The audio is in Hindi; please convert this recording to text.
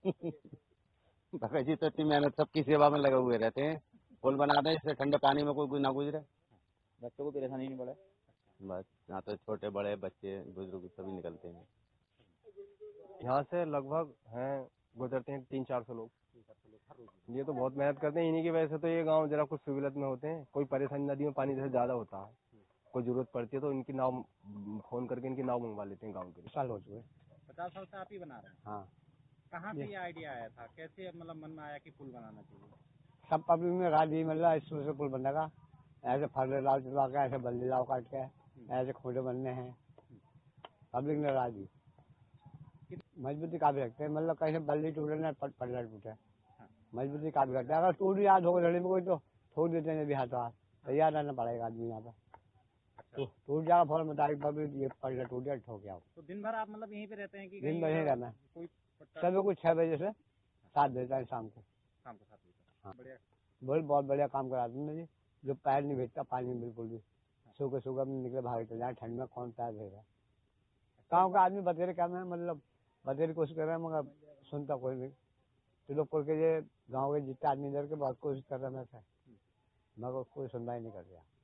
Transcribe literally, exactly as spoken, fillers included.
भगत जी तो इतनी मेहनत सबकी सेवा में लगे हुए रहते हैं, पुल बनाते हैं इससे ठंडे पानी में कोई ना गुजरे, बच्चों को परेशानी नहीं पड़े। बस यहाँ तो छोटे बड़े बच्चे बुजुर्ग सभी निकलते हैं। यहाँ से लगभग हैं गुजरते हैं तीन चार सौ लोग। ये तो बहुत मेहनत करते हैं, इन्हीं की वजह से तो ये गांव जरा कुछ सुविधा में होते हैं। कोई परेशानी, नदी में पानी जैसे ज्यादा होता है, कोई जरूरत पड़ती है तो इनकी नाव फोन करके इनकी नाव मंगवा लेते हैं गाँव के। साल हो चुके, पचास साल से आप ही बना रहे हैं। हाँ। कहाँ से ये आइडिया आया था, कैसे मतलब मन में आया कि पुल बनाना चाहिए? सब पब्लिक में राज ही मिल रहा है, इसमें से पुल बनेगा, ऐसे फल लाव चलवा के, ऐसे बल्ली लाव काट के, ऐसे खोटे बनने हैं, पब्लिक ने राज दी। मजबूती काफी रखते हैं, मतलब कहीं से बल्ली टूटे ना पल्ला टूटे, मजबूती काफी रखते हैं। अगर टूट गया धोखे धड़ी में कोई तो ठोक देते हैं भी हाथों हाथ, तैयार रहना पड़ेगा आदमी यहाँ पर। तो टूट जाएगा फौरन मुताबिक पब्लिक, ये पल्ला टूट गया ठोक गया। तो दिन भर आप मतलब यहीं पे रहते हैं कि दिन भर यहीं रहना है? कोई सुबह कुछ छह बजे से सात बजे तक, शाम को शाम को सात बजे तक। हाँ बढ़िया, बहुत बहुत बढ़िया काम कराते हैं जी। जो पैर नहीं भेजता पानी में बिल्कुल भी, सुबह सुबह में निकले भाग चल जाए, ठंड में कौन पैर भेजा। गाँव का आदमी बतेरे क्या में मतलब बतेरे कोशिश कर रहे हैं मगर सुनता कोई नहीं। तिलोकपुर के ये गाँव के जितने आदमी इधर के बहुत कोशिश कर रहे हैं, मैं मगर कोई सुनवाई नहीं कर रहा।